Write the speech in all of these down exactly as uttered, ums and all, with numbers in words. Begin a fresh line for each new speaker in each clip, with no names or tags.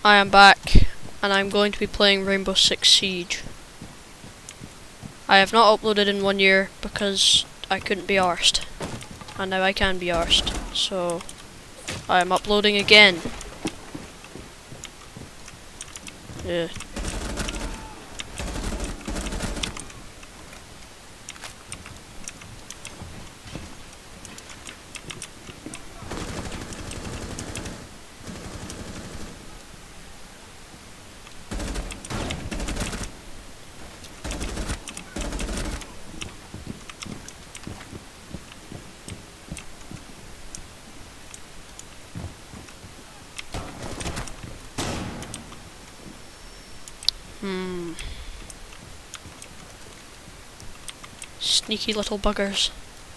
I am back, and I'm going to be playing Rainbow Six Siege. I have not uploaded in one year because I couldn't be arsed, and now I can be arsed, so I am uploading again. Yeah. Hmm. Sneaky little buggers.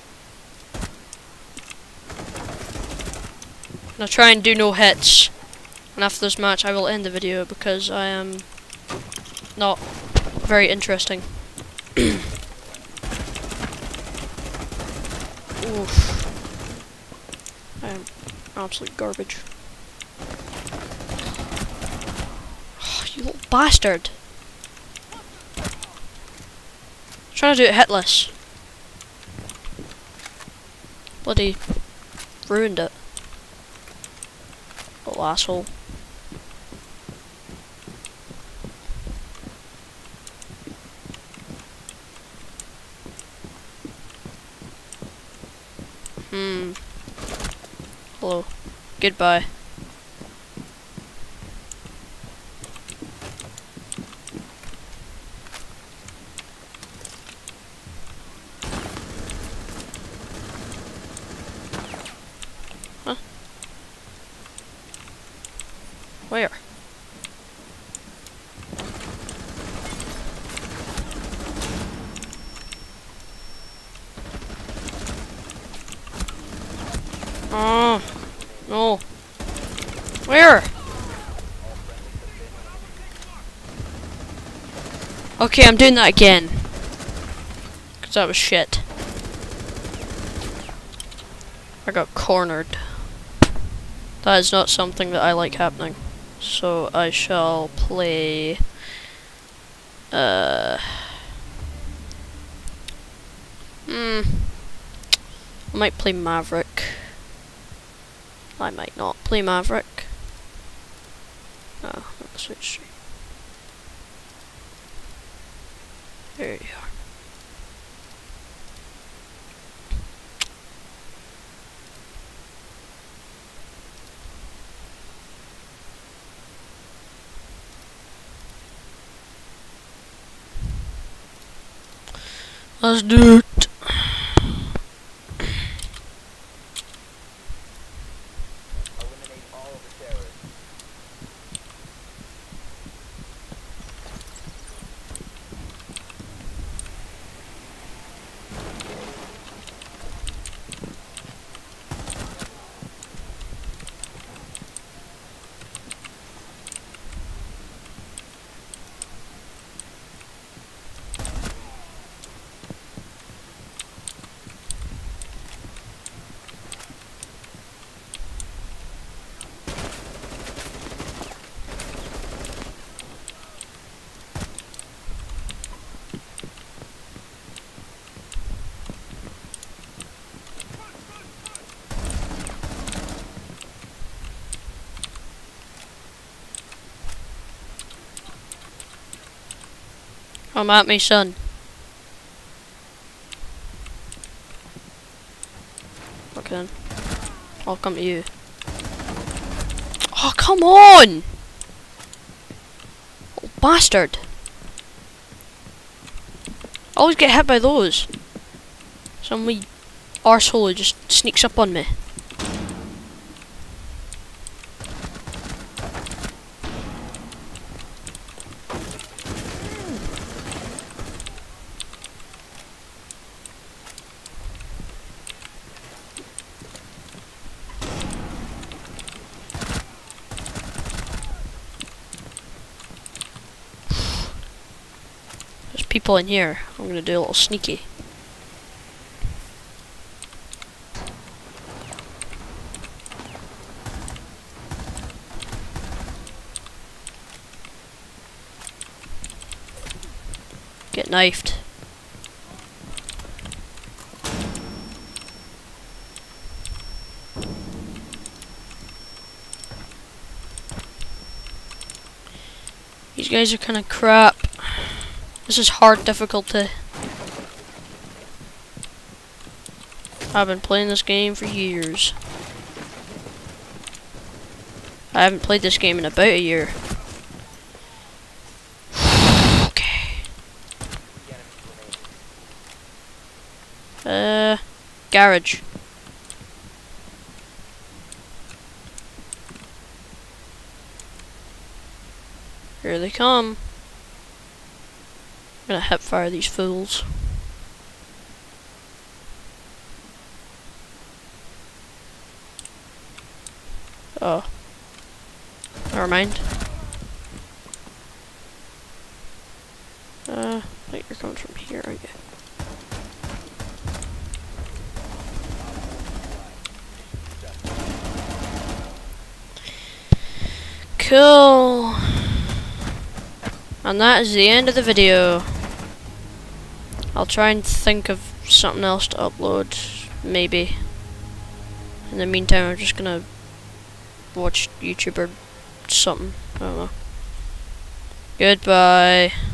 I'm gonna try and do no hits, and after this match I will end the video because I am not very interesting. Oof. I am absolute garbage. You little bastard. I'm trying to do it hitless. Bloody ruined it. Little asshole. Hmm. Hello. Goodbye. Huh? Where? Oh, no. Where? Okay, I'm doing that again. Because that was shit. I got cornered. That is not something that I like happening. So I shall play... Uh... Hmm... I might play Maverick. I might not play Maverick. Oh, let's switch. There you are. Let's do it. Come at me, son. Okay then. I'll come to you. Oh, come on! Oh, bastard. I always get hit by those. Some wee arsehole who just sneaks up on me. There's people in here. I'm gonna do a little sneaky. knifed. These guys are kind of crap. This is hard difficulty. I've been playing this game for years. I haven't played this game in about a year. Okay. Uh, garage. Here they come. I'm gonna hip fire these fools. Oh. Never mind. Uh, wait, you're coming from here, aren't you? Cool. And that is the end of the video. I'll try and think of something else to upload, maybe. In the meantime, I'm just gonna watch YouTube or something. I don't know. Goodbye.